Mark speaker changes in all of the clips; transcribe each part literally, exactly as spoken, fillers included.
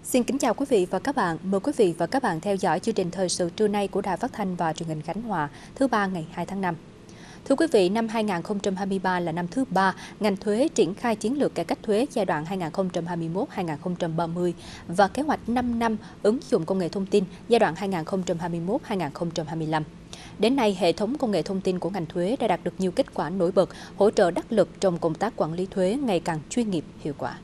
Speaker 1: Xin kính chào quý vị và các bạn. Mời quý vị và các bạn theo dõi chương trình thời sự trưa nay của Đài Phát thanh và Truyền hình Khánh Hòa, thứ ba ngày hai tháng năm. Thưa quý vị, năm hai nghìn không trăm hai mươi ba là năm thứ ba ngành thuế triển khai chiến lược cải cách thuế giai đoạn hai nghìn không trăm hai mươi mốt đến hai nghìn không trăm ba mươi và kế hoạch năm năm ứng dụng công nghệ thông tin giai đoạn hai nghìn không trăm hai mươi mốt đến hai nghìn không trăm hai mươi lăm. Đến nay, hệ thống công nghệ thông tin của ngành thuế đã đạt được nhiều kết quả nổi bật, hỗ trợ đắc lực trong công tác quản lý thuế ngày càng chuyên nghiệp, hiệu quả.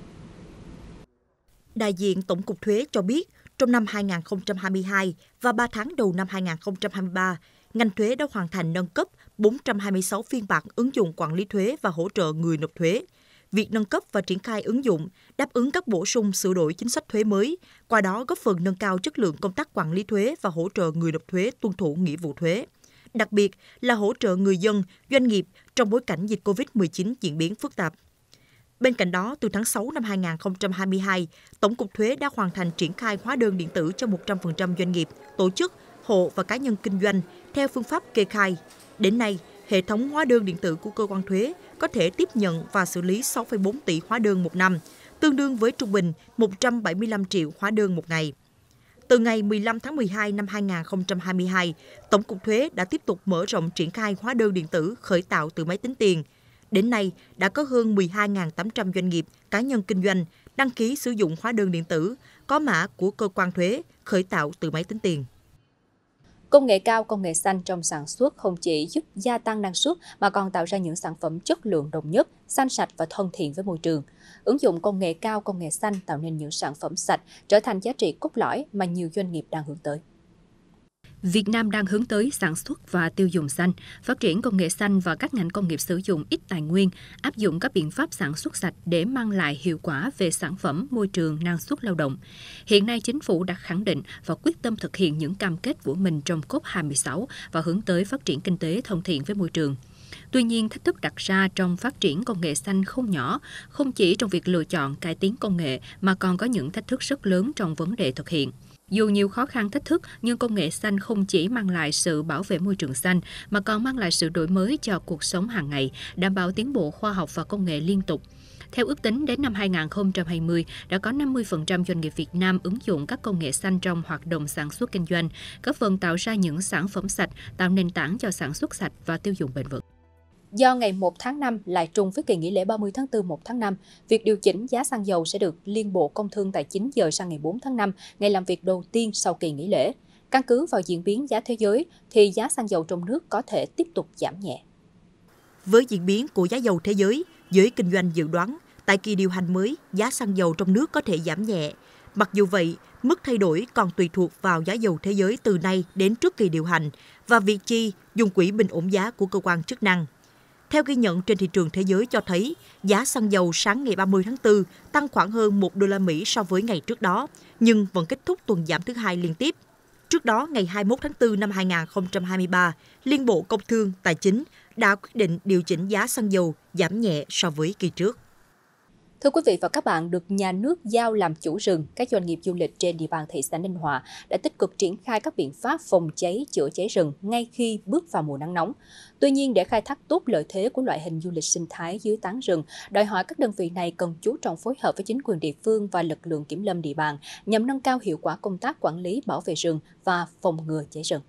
Speaker 2: Đại diện Tổng cục Thuế cho biết, trong năm hai nghìn không trăm hai mươi hai và ba tháng đầu năm hai nghìn không trăm hai mươi ba, ngành thuế đã hoàn thành nâng cấp bốn trăm hai mươi sáu phiên bản ứng dụng quản lý thuế và hỗ trợ người nộp thuế. Việc nâng cấp và triển khai ứng dụng đáp ứng các bổ sung sửa đổi chính sách thuế mới, qua đó góp phần nâng cao chất lượng công tác quản lý thuế và hỗ trợ người nộp thuế tuân thủ nghĩa vụ thuế. Đặc biệt là hỗ trợ người dân, doanh nghiệp trong bối cảnh dịch Covid mười chín diễn biến phức tạp. Bên cạnh đó, từ tháng sáu năm hai nghìn không trăm hai mươi hai, Tổng cục Thuế đã hoàn thành triển khai hóa đơn điện tử cho một trăm phần trăm doanh nghiệp, tổ chức, hộ và cá nhân kinh doanh theo phương pháp kê khai. Đến nay, hệ thống hóa đơn điện tử của cơ quan thuế có thể tiếp nhận và xử lý sáu phẩy bốn tỷ hóa đơn một năm, tương đương với trung bình một trăm bảy mươi lăm triệu hóa đơn một ngày. Từ ngày mười lăm tháng mười hai năm hai nghìn không trăm hai mươi hai, Tổng cục Thuế đã tiếp tục mở rộng triển khai hóa đơn điện tử khởi tạo từ máy tính tiền. Đến nay, đã có hơn mười hai nghìn tám trăm doanh nghiệp, cá nhân kinh doanh đăng ký sử dụng hóa đơn điện tử, có mã của cơ quan thuế, khởi tạo từ máy tính tiền.
Speaker 1: Công nghệ cao, công nghệ xanh trong sản xuất không chỉ giúp gia tăng năng suất mà còn tạo ra những sản phẩm chất lượng đồng nhất, xanh sạch và thân thiện với môi trường. Ứng dụng công nghệ cao, công nghệ xanh tạo nên những sản phẩm sạch trở thành giá trị cốt lõi mà nhiều doanh nghiệp đang hướng tới. Việt Nam đang hướng tới sản xuất và tiêu dùng xanh, phát triển công nghệ xanh và các ngành công nghiệp sử dụng ít tài nguyên, áp dụng các biện pháp sản xuất sạch để mang lại hiệu quả về sản phẩm, môi trường, năng suất lao động. Hiện nay, Chính phủ đã khẳng định và quyết tâm thực hiện những cam kết của mình trong cốp hai mươi sáu và hướng tới phát triển kinh tế thân thiện với môi trường. Tuy nhiên, thách thức đặt ra trong phát triển công nghệ xanh không nhỏ, không chỉ trong việc lựa chọn cải tiến công nghệ mà còn có những thách thức rất lớn trong vấn đề thực hiện. Dù nhiều khó khăn thách thức, nhưng công nghệ xanh không chỉ mang lại sự bảo vệ môi trường xanh, mà còn mang lại sự đổi mới cho cuộc sống hàng ngày, đảm bảo tiến bộ khoa học và công nghệ liên tục. Theo ước tính, đến năm hai nghìn không trăm hai mươi, đã có năm mươi phần trăm doanh nghiệp Việt Nam ứng dụng các công nghệ xanh trong hoạt động sản xuất kinh doanh, góp phần tạo ra những sản phẩm sạch, tạo nền tảng cho sản xuất sạch và tiêu dùng bền vững. Do ngày một tháng năm lại trùng với kỳ nghỉ lễ ba mươi tháng tư một tháng năm, việc điều chỉnh giá xăng dầu sẽ được Liên Bộ Công Thương Tài chính dời sang ngày bốn tháng năm, ngày làm việc đầu tiên sau kỳ nghỉ lễ. Căn cứ vào diễn biến giá thế giới, thì giá xăng dầu trong nước có thể tiếp tục giảm nhẹ.
Speaker 2: Với diễn biến của giá dầu thế giới, giới kinh doanh dự đoán, tại kỳ điều hành mới, giá xăng dầu trong nước có thể giảm nhẹ. Mặc dù vậy, mức thay đổi còn tùy thuộc vào giá dầu thế giới từ nay đến trước kỳ điều hành và việc chi dùng quỹ bình ổn giá của cơ quan chức năng. Theo ghi nhận trên thị trường thế giới cho thấy, giá xăng dầu sáng ngày ba mươi tháng tư tăng khoảng hơn một đô la Mỹ so với ngày trước đó, nhưng vẫn kết thúc tuần giảm thứ hai liên tiếp. Trước đó, ngày hai mươi mốt tháng tư năm hai nghìn không trăm hai mươi ba, Liên Bộ Công Thương Tài chính đã quyết định điều chỉnh giá xăng dầu giảm nhẹ so với kỳ trước.
Speaker 1: Thưa quý vị và các bạn, được nhà nước giao làm chủ rừng, các doanh nghiệp du lịch trên địa bàn thị xã Ninh Hòa đã tích cực triển khai các biện pháp phòng cháy, chữa cháy rừng ngay khi bước vào mùa nắng nóng. Tuy nhiên, để khai thác tốt lợi thế của loại hình du lịch sinh thái dưới tán rừng, đòi hỏi các đơn vị này cần chú trọng phối hợp với chính quyền địa phương và lực lượng kiểm lâm địa bàn nhằm nâng cao hiệu quả công tác quản lý bảo vệ rừng và phòng ngừa cháy rừng.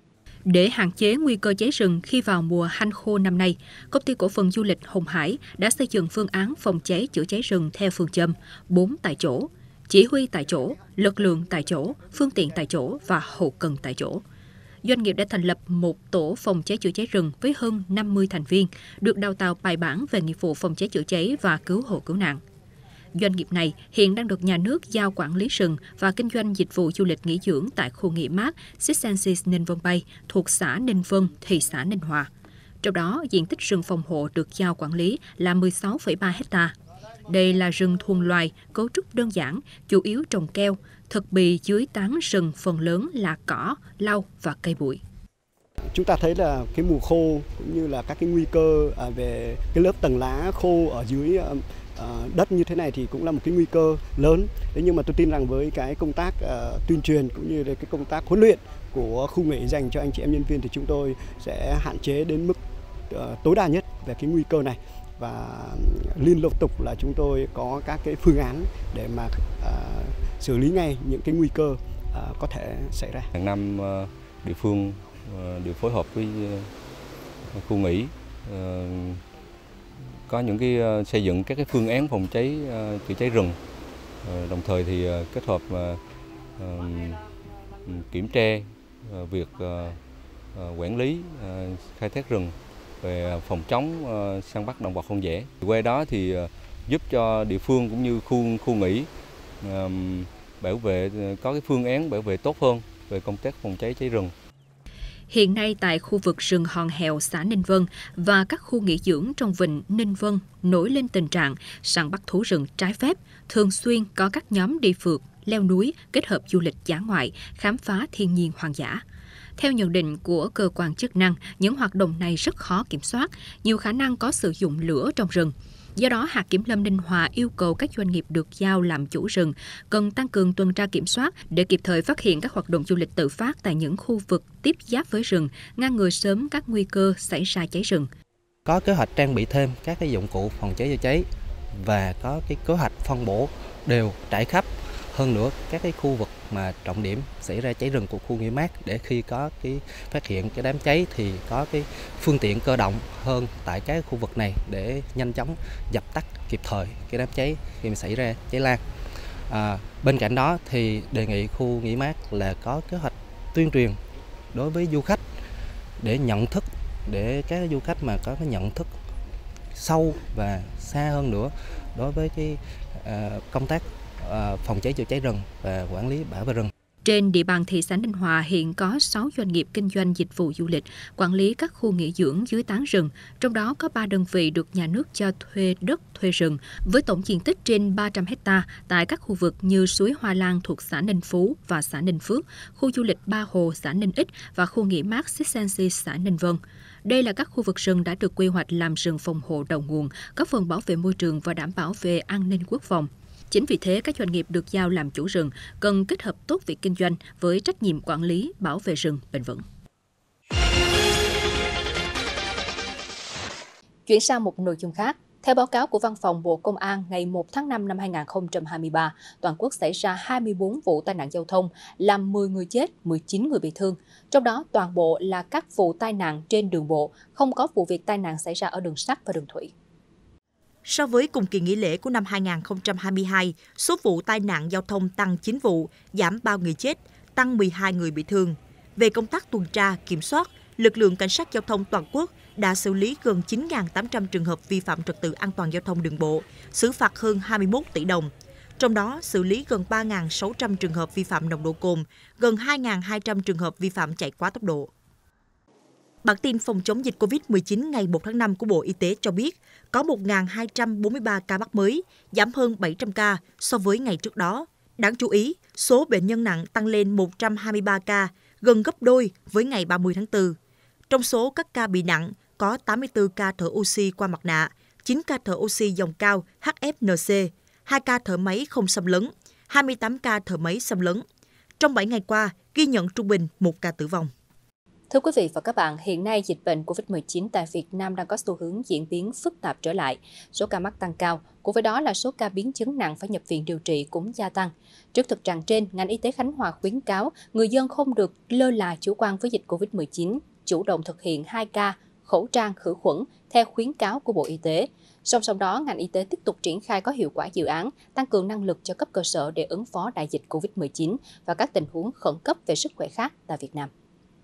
Speaker 1: Để hạn chế nguy cơ cháy rừng khi vào mùa hanh khô năm nay, Công ty Cổ phần Du lịch Hồng Hải đã xây dựng phương án phòng cháy chữa cháy rừng theo phương châm bốn tại chỗ, chỉ huy tại chỗ, lực lượng tại chỗ, phương tiện tại chỗ và hậu cần tại chỗ. Doanh nghiệp đã thành lập một tổ phòng cháy chữa cháy rừng với hơn năm mươi thành viên, được đào tạo bài bản về nghiệp vụ phòng cháy chữa cháy và cứu hộ cứu nạn. Doanh nghiệp này hiện đang được nhà nước giao quản lý rừng và kinh doanh dịch vụ du lịch nghỉ dưỡng tại khu nghỉ mát Six Senses Ninh Vân Bay thuộc xã Ninh Vân, thị xã Ninh Hòa. Trong đó, diện tích rừng phòng hộ được giao quản lý là mười sáu phẩy ba héc ta. Đây là rừng thuần loài, cấu trúc đơn giản, chủ yếu trồng keo, thực bì dưới tán rừng phần lớn là cỏ, lau và cây bụi.
Speaker 3: Chúng ta thấy là cái mùa khô cũng như là các cái nguy cơ về cái lớp tầng lá khô ở dưới đất như thế này thì cũng là một cái nguy cơ lớn. Thế nhưng mà tôi tin rằng với cái công tác uh, tuyên truyền cũng như là cái công tác huấn luyện của khu nghỉ dành cho anh chị em nhân viên thì chúng tôi sẽ hạn chế đến mức uh, tối đa nhất về cái nguy cơ này. và liên tục là chúng tôi có các cái phương án để mà à, xử lý ngay những cái nguy cơ à, có thể xảy ra.
Speaker 4: Hàng năm địa phương đều phối hợp với khu nghỉ có những cái xây dựng các cái phương án phòng cháy chữa cháy rừng, đồng thời thì kết hợp kiểm tra việc quản lý khai thác rừng về phòng chống săn bắt động vật hoang dã. Qua đó thì giúp cho địa phương cũng như khu khu nghỉ bảo vệ có cái phương án bảo vệ tốt hơn về công tác phòng cháy cháy rừng.
Speaker 1: Hiện nay tại khu vực rừng Hòn Hèo, xã Ninh Vân và các khu nghỉ dưỡng trong vịnh Ninh Vân nổi lên tình trạng săn bắt thú rừng trái phép, thường xuyên có các nhóm đi phượt, leo núi kết hợp du lịch dã ngoại, khám phá thiên nhiên hoang dã. Theo nhận định của cơ quan chức năng, những hoạt động này rất khó kiểm soát, nhiều khả năng có sử dụng lửa trong rừng. Do đó, hạt kiểm lâm Ninh Hòa yêu cầu các doanh nghiệp được giao làm chủ rừng cần tăng cường tuần tra kiểm soát để kịp thời phát hiện các hoạt động du lịch tự phát tại những khu vực tiếp giáp với rừng, ngăn ngừa sớm các nguy cơ xảy ra cháy rừng.
Speaker 5: Có kế hoạch trang bị thêm các cái dụng cụ phòng cháy chữa cháy và có cái kế hoạch phân bổ đều trải khắp hơn nữa các cái khu vực mà trọng điểm xảy ra cháy rừng của khu nghỉ mát, để khi có cái phát hiện cái đám cháy thì có cái phương tiện cơ động hơn tại các khu vực này để nhanh chóng dập tắt kịp thời cái đám cháy khi mà xảy ra cháy lan. À, bên cạnh đó thì đề nghị khu nghỉ mát là có kế hoạch tuyên truyền đối với du khách để nhận thức, để các du khách mà có cái nhận thức sâu và xa hơn nữa đối với cái à, công tác phòng cháy chữa cháy rừng và quản lý bảo vệ rừng.
Speaker 1: Trên địa bàn thị xã Ninh Hòa hiện có sáu doanh nghiệp kinh doanh dịch vụ du lịch, quản lý các khu nghỉ dưỡng dưới tán rừng, trong đó có ba đơn vị được nhà nước cho thuê đất thuê rừng với tổng diện tích trên ba trăm héc ta tại các khu vực như suối Hoa Lan thuộc xã Ninh Phú và xã Ninh Phước, khu du lịch Ba Hồ xã Ninh Ích và khu nghỉ mát Sixsensi xã Ninh Vân. Đây là các khu vực rừng đã được quy hoạch làm rừng phòng hộ đầu nguồn, góp phần bảo vệ môi trường và đảm bảo về an ninh quốc phòng. Chính vì thế, các doanh nghiệp được giao làm chủ rừng cần kết hợp tốt việc kinh doanh với trách nhiệm quản lý, bảo vệ rừng bền vững. Chuyển sang một nội dung khác. Theo báo cáo của Văn phòng Bộ Công an, ngày một tháng năm năm hai nghìn không trăm hai mươi ba, toàn quốc xảy ra hai mươi tư vụ tai nạn giao thông, làm mười người chết, mười chín người bị thương. Trong đó, toàn bộ là các vụ tai nạn trên đường bộ, không có vụ việc tai nạn xảy ra ở đường sắt và đường thủy.
Speaker 2: So với cùng kỳ nghỉ lễ của năm hai nghìn không trăm hai mươi hai, số vụ tai nạn giao thông tăng chín vụ, giảm ba người chết, tăng mười hai người bị thương. Về công tác tuần tra, kiểm soát, lực lượng cảnh sát giao thông toàn quốc đã xử lý gần chín nghìn tám trăm trường hợp vi phạm trật tự an toàn giao thông đường bộ, xử phạt hơn hai mươi mốt tỷ đồng. Trong đó, xử lý gần ba nghìn sáu trăm trường hợp vi phạm nồng độ cồn, gần hai nghìn hai trăm trường hợp vi phạm chạy quá tốc độ. Bản tin phòng chống dịch covid mười chín ngày một tháng năm của Bộ Y tế cho biết có một nghìn hai trăm bốn mươi ba ca mắc mới, giảm hơn bảy trăm ca so với ngày trước đó. Đáng chú ý, số bệnh nhân nặng tăng lên một trăm hai mươi ba ca, gần gấp đôi với ngày ba mươi tháng tư. Trong số các ca bị nặng, có tám mươi tư ca thở oxy qua mặt nạ, chín ca thở oxy dòng cao H F N C, hai ca thở máy không xâm lấn, hai mươi tám ca thở máy xâm lấn. Trong bảy ngày qua, ghi nhận trung bình một ca tử vong.
Speaker 1: Thưa quý vị và các bạn, hiện nay dịch bệnh covid mười chín tại Việt Nam đang có xu hướng diễn biến phức tạp trở lại. Số ca mắc tăng cao, cùng với đó là số ca biến chứng nặng phải nhập viện điều trị cũng gia tăng. Trước thực trạng trên, ngành y tế Khánh Hòa khuyến cáo người dân không được lơ là chủ quan với dịch covid mười chín, chủ động thực hiện hai K, khẩu trang, khử khuẩn theo khuyến cáo của Bộ Y tế. Song song đó, ngành y tế tiếp tục triển khai có hiệu quả dự án tăng cường năng lực cho cấp cơ sở để ứng phó đại dịch covid mười chín và các tình huống khẩn cấp về sức khỏe khác tại Việt Nam.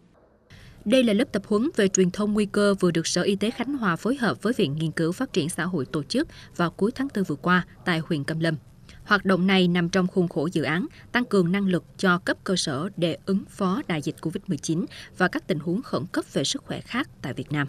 Speaker 1: Đây là lớp tập huấn về truyền thông nguy cơ vừa được Sở Y tế Khánh Hòa phối hợp với Viện Nghiên cứu Phát triển Xã hội tổ chức vào cuối tháng tư vừa qua tại huyện Cam Lâm. Hoạt động này nằm trong khuôn khổ dự án tăng cường năng lực cho cấp cơ sở để ứng phó đại dịch covid mười chín và các tình huống khẩn cấp về sức khỏe khác tại Việt Nam.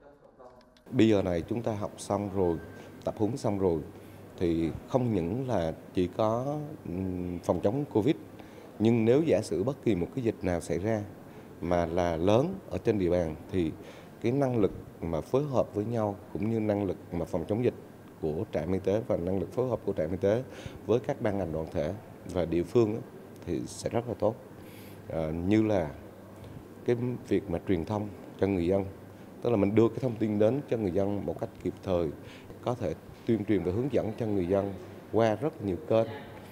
Speaker 6: Bây giờ này chúng ta học xong rồi, tập huấn xong rồi, thì không những là chỉ có phòng chống Covid, nhưng nếu giả sử bất kỳ một cái dịch nào xảy ra mà là lớn ở trên địa bàn thì cái năng lực mà phối hợp với nhau cũng như năng lực mà phòng chống dịch của trạm y tế và năng lực phối hợp của trạm y tế với các ban ngành đoàn thể và địa phương thì sẽ rất là tốt. À, như là cái việc mà truyền thông cho người dân, tức là mình đưa cái thông tin đến cho người dân một cách kịp thời, có thể tuyên truyền và hướng dẫn cho người dân qua rất nhiều kênh.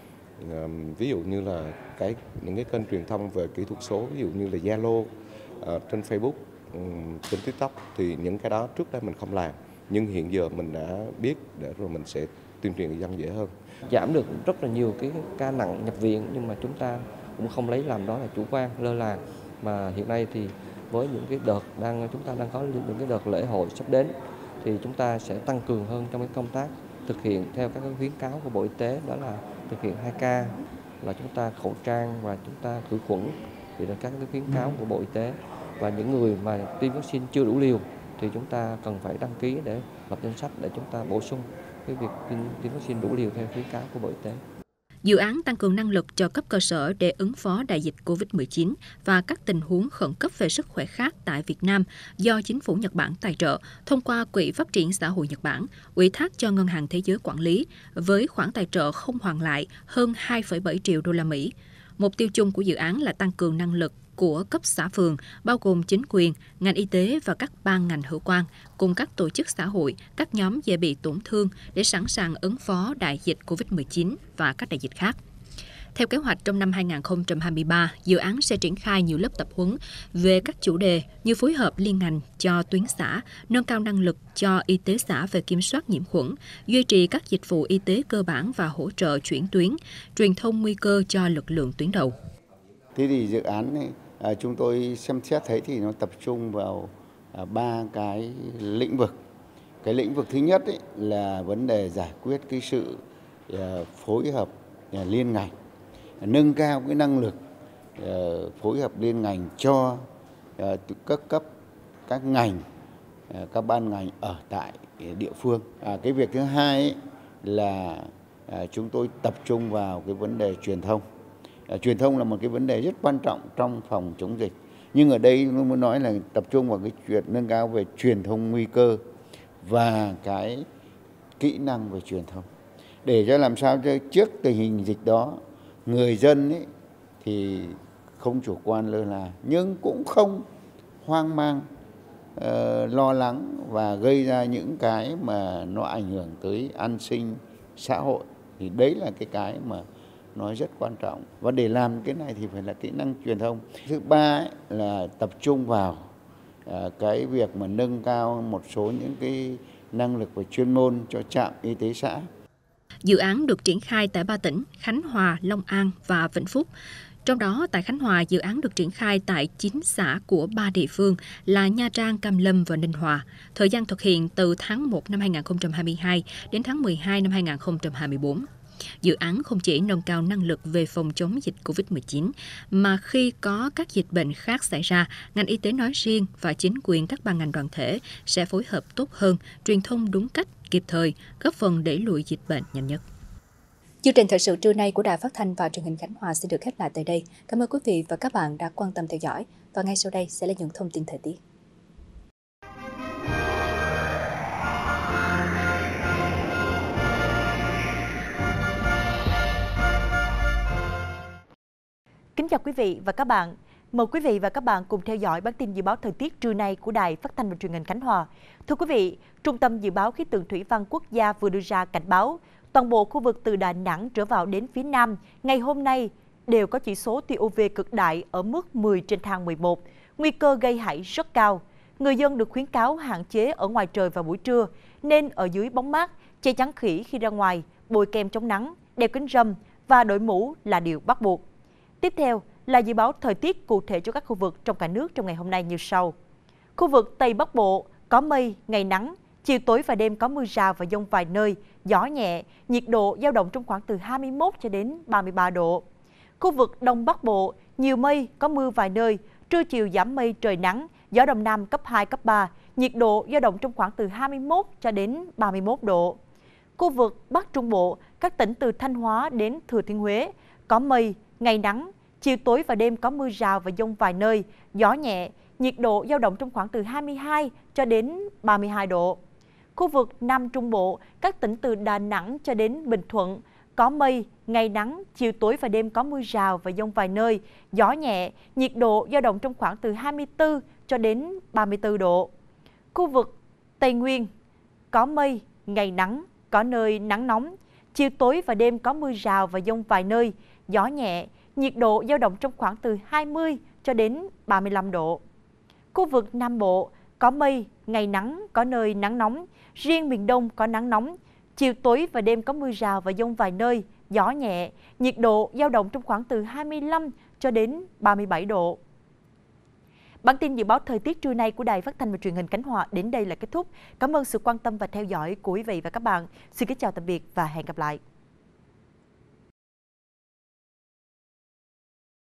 Speaker 6: Ví dụ như là cái những cái kênh truyền thông về kỹ thuật số, ví dụ như là Zalo, trên Facebook, trên TikTok, thì những cái đó trước đây mình không làm, nhưng hiện giờ mình đã biết để rồi mình sẽ tuyên truyền người dân dễ hơn.
Speaker 7: Giảm được rất là nhiều cái ca nặng nhập viện, nhưng mà chúng ta cũng không lấy làm đó là chủ quan lơ là, mà hiện nay thì với những cái đợt đang chúng ta đang có những cái đợt lễ hội sắp đến thì chúng ta sẽ tăng cường hơn trong cái công tác thực hiện theo các cái khuyến cáo của Bộ Y tế, đó là thực hiện hai K, là chúng ta khẩu trang và chúng ta khử khuẩn, thì là các cái khuyến cáo của Bộ Y tế. Và những người mà tiêm vaccine chưa đủ liều thì chúng ta cần phải đăng ký để lập danh sách để chúng ta bổ sung cái việc tiêm, tiêm vaccine đủ liều theo khuyến cáo của Bộ Y tế.
Speaker 1: Dự án tăng cường năng lực cho cấp cơ sở để ứng phó đại dịch Covid mười chín và các tình huống khẩn cấp về sức khỏe khác tại Việt Nam do chính phủ Nhật Bản tài trợ thông qua Quỹ Phát triển Xã hội Nhật Bản, ủy thác cho Ngân hàng Thế giới quản lý, với khoản tài trợ không hoàn lại hơn hai phẩy bảy triệu đô la Mỹ. Mục tiêu chung của dự án là tăng cường năng lực của cấp xã phường, bao gồm chính quyền, ngành y tế và các ban ngành hữu quan, cùng các tổ chức xã hội, các nhóm dễ bị tổn thương để sẵn sàng ứng phó đại dịch Covid mười chín và các đại dịch khác. Theo kế hoạch, trong năm hai nghìn không trăm hai mươi ba, dự án sẽ triển khai nhiều lớp tập huấn về các chủ đề như phối hợp liên ngành cho tuyến xã, nâng cao năng lực cho y tế xã về kiểm soát nhiễm khuẩn, duy trì các dịch vụ y tế cơ bản và hỗ trợ chuyển tuyến, truyền thông nguy cơ cho lực lượng tuyến đầu.
Speaker 8: Thế thì dự án này, à, chúng tôi xem xét thấy thì nó tập trung vào ba à, cái lĩnh vực. Cái lĩnh vực thứ nhất ấy, là vấn đề giải quyết cái sự à, phối hợp à, liên ngành, nâng cao cái năng lực à, phối hợp liên ngành cho à, các cấp, các ngành, à, các ban ngành ở tại địa phương. À, cái việc thứ hai ấy, là à, chúng tôi tập trung vào cái vấn đề truyền thông. À, truyền thông là một cái vấn đề rất quan trọng trong phòng chống dịch. Nhưng ở đây tôi muốn nói là tập trung vào cái chuyện nâng cao về truyền thông nguy cơ và cái kỹ năng về truyền thông. Để cho làm sao cho trước tình hình dịch đó, người dân ấy thì không chủ quan lơ là, nhưng cũng không hoang mang, uh, lo lắng và gây ra những cái mà nó ảnh hưởng tới an sinh xã hội. Thì đấy là cái cái mà nói rất quan trọng, và để làm cái này thì phải là kỹ năng truyền thông. Thứ ba ấy, là tập trung vào à, cái việc mà nâng cao một số những cái năng lực và chuyên môn cho trạm y tế xã.
Speaker 1: Dự án được triển khai tại ba tỉnh Khánh Hòa, Long An và Vĩnh Phúc. Trong đó, tại Khánh Hòa, dự án được triển khai tại chín xã của ba địa phương là Nha Trang, Cam Lâm và Ninh Hòa. Thời gian thực hiện từ tháng một năm hai nghìn không trăm hai mươi hai đến tháng mười hai năm hai nghìn không trăm hai mươi tư. Dự án không chỉ nâng cao năng lực về phòng chống dịch Covid mười chín, mà khi có các dịch bệnh khác xảy ra, ngành y tế nói riêng và chính quyền các ban ngành đoàn thể sẽ phối hợp tốt hơn, truyền thông đúng cách, kịp thời, góp phần đẩy lùi dịch bệnh nhanh nhất. Chương trình thời sự trưa nay của Đài Phát thanh và Truyền hình Khánh Hòa xin được khép lại tại đây. Cảm ơn quý vị và các bạn đã quan tâm theo dõi. Và ngay sau đây sẽ là những thông tin thời tiết.
Speaker 2: Kính chào quý vị và các bạn. Mời quý vị và các bạn cùng theo dõi bản tin dự báo thời tiết trưa nay của Đài Phát thanh và Truyền hình Khánh Hòa. Thưa quý vị, Trung tâm Dự báo Khí tượng Thủy văn Quốc gia vừa đưa ra cảnh báo toàn bộ khu vực từ Đà Nẵng trở vào đến phía Nam ngày hôm nay đều có chỉ số tia u vê cực đại ở mức mười trên thang mười một, nguy cơ gây hại rất cao. Người dân được khuyến cáo hạn chế ở ngoài trời vào buổi trưa, nên ở dưới bóng mát, che chắn khỉ khi ra ngoài, bôi kem chống nắng, đeo kính râm và đội mũ là điều bắt buộc. Tiếp theo là dự báo thời tiết cụ thể cho các khu vực trong cả nước trong ngày hôm nay như sau. Khu vực Tây Bắc Bộ có mây, ngày nắng, chiều tối và đêm có mưa rào và dông vài nơi, gió nhẹ, nhiệt độ dao động trong khoảng từ hai mươi mốt cho đến ba mươi ba độ. Khu vực Đông Bắc Bộ nhiều mây, có mưa vài nơi, trưa chiều giảm mây trời nắng, gió Đông Nam cấp hai, cấp ba, nhiệt độ dao động trong khoảng từ hai mươi mốt cho đến ba mươi mốt độ. Khu vực Bắc Trung Bộ, các tỉnh từ Thanh Hóa đến Thừa Thiên Huế có mây, ngày nắng, chiều tối và đêm có mưa rào và dông vài nơi, gió nhẹ, nhiệt độ dao động trong khoảng từ hai mươi hai cho đến ba mươi hai độ. Khu vực Nam Trung Bộ, các tỉnh từ Đà Nẵng cho đến Bình Thuận có mây, ngày nắng, chiều tối và đêm có mưa rào và dông vài nơi, gió nhẹ, nhiệt độ dao động trong khoảng từ hai mươi tư cho đến ba mươi tư độ. Khu vực Tây Nguyên có mây, ngày nắng, có nơi nắng nóng, chiều tối và đêm có mưa rào và dông vài nơi, gió nhẹ, nhiệt độ dao động trong khoảng từ hai mươi cho đến ba mươi lăm độ. Khu vực Nam Bộ có mây, ngày nắng, có nơi nắng nóng, riêng miền Đông có nắng nóng, chiều tối và đêm có mưa rào và dông vài nơi, gió nhẹ, nhiệt độ dao động trong khoảng từ hai mươi lăm cho đến ba mươi bảy độ. Bản tin dự báo thời tiết trưa nay của Đài Phát thanh và Truyền hình Khánh Hòa đến đây là kết thúc. Cảm ơn sự quan tâm và theo dõi của quý vị và các bạn. Xin kính chào tạm biệt và hẹn gặp lại.